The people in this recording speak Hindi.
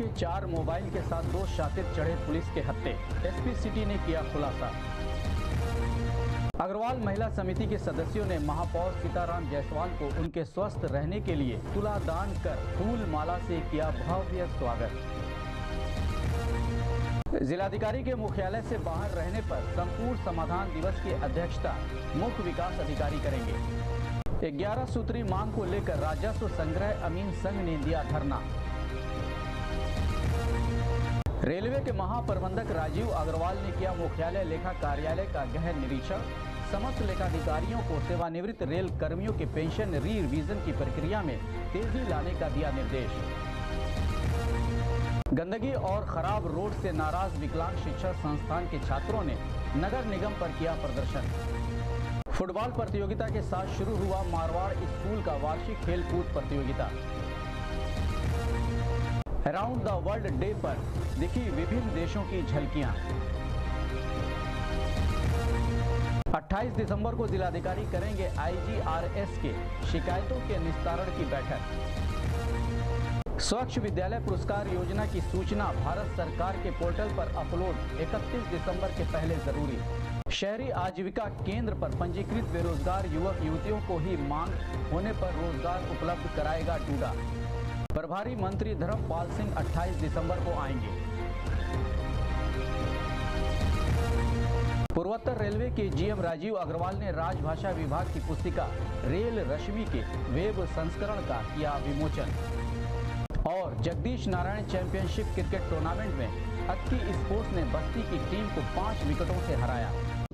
के 4 मोबाइल के साथ 2 शातिर चढ़े पुलिस के हत्थे। एसपी सिटी ने किया खुलासा। अग्रवाल महिला समिति के सदस्यों ने महापौर सीताराम जायसवाल को उनके स्वस्थ रहने के लिए तुला दान कर फूल माला से किया भव्य स्वागत। जिलाधिकारी के मुख्यालय से बाहर रहने पर संपूर्ण समाधान दिवस की अध्यक्षता मुख्य विकास अधिकारी करेंगे। 11 सूत्री मांग को लेकर राजस्व संग्रह अमीन संघ ने दिया धरना। रेलवे के महाप्रबंधक राजीव अग्रवाल ने किया मुख्यालय लेखा कार्यालय का गहन निरीक्षण। समस्त लेखाधिकारियों को सेवानिवृत्त रेल कर्मियों के पेंशन री-रिवीजन की प्रक्रिया में तेजी लाने का दिया निर्देश। गंदगी और खराब रोड से नाराज विकलांग शिक्षण संस्थान के छात्रों ने नगर निगम पर किया प्रदर्शन। फुटबॉल प्रतियोगिता के साथ शुरू हुआ मारवाड़ स्कूल का वार्षिक खेलकूद प्रतियोगिता। अराउंड द वर्ल्ड डे पर दिखी विभिन्न देशों की झलकियां। 28 दिसंबर को जिलाधिकारी करेंगे IGRS के शिकायतों के निस्तारण की बैठक। स्वच्छ विद्यालय पुरस्कार योजना की सूचना भारत सरकार के पोर्टल पर अपलोड 31 दिसंबर के पहले जरूरी। शहरी आजीविका केंद्र पर पंजीकृत बेरोजगार युवक युवतियों को ही मांग होने पर रोजगार उपलब्ध कराएगा डूडा। प्रभारी मंत्री धर्मपाल सिंह 28 दिसंबर को आएंगे। पूर्वोत्तर रेलवे के GM राजीव अग्रवाल ने राजभाषा विभाग की पुस्तिका रेल रश्मि के वेब संस्करण का किया विमोचन। और Jagdish Narayan championship cricket tournament में अक्की स्पोर्ट्स ने बस्ती की टीम को 5 विकेटों से हराया।